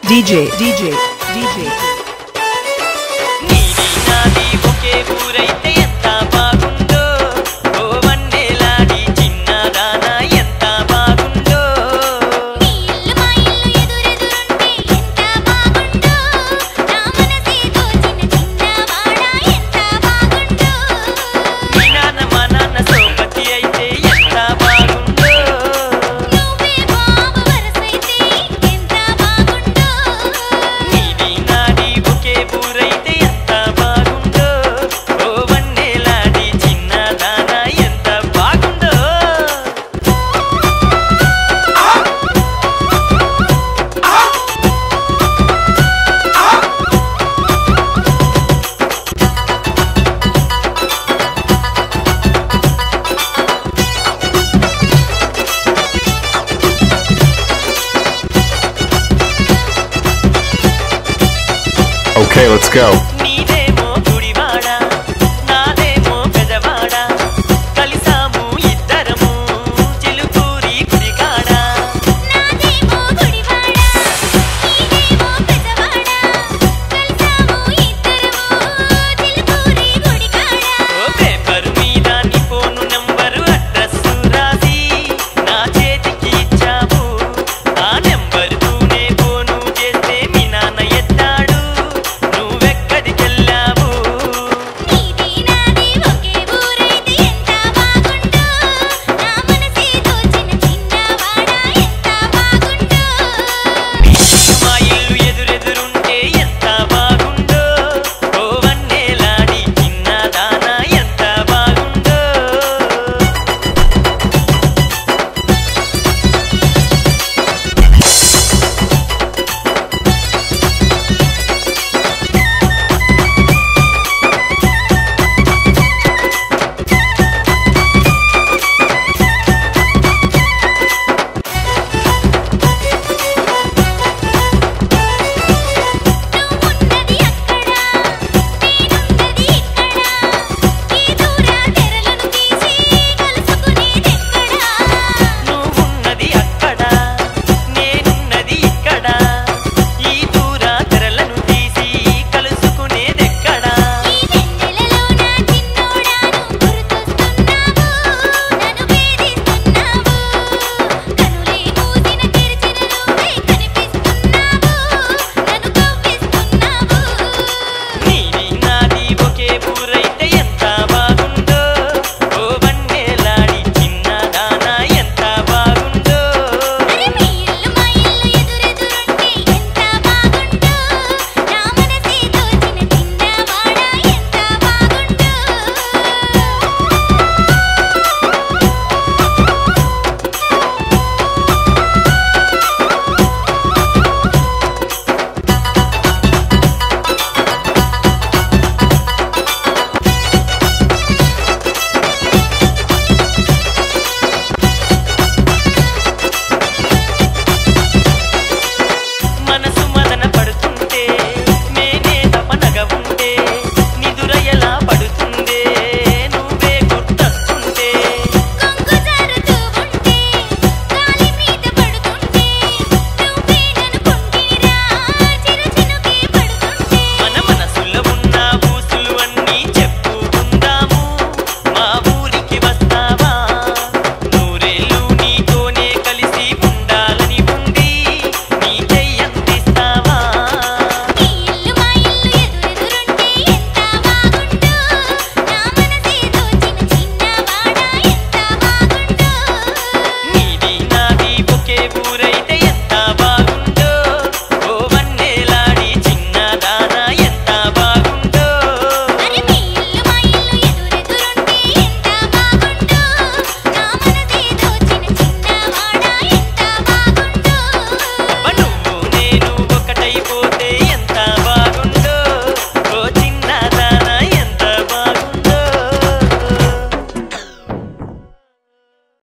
DJ నీది నాది ఒకే ఊరైతే ఎంత బాగుందో ఓ వన్నెలాడి చిన్నదానా ఎంత బాగుందో నీ ఇల్లు మా ఇల్లు ఎదురెదురుంటే ఎంత బాగుందో నా మనసే దోచిన చిన్నవాడా ఎంత బాగుందో మీ నాన్న మా నాన్న సోపతి అయితే ఎంత బాగుందో నువ్వే బాబు వరసైతే ఎంత బాగుందో నీది నాది ఒకే ఊరైతే ఎంత బాగుందో ఓ వన్నెలాడి చిన్నదానా ఎంత బాగుందో Okay, let's go.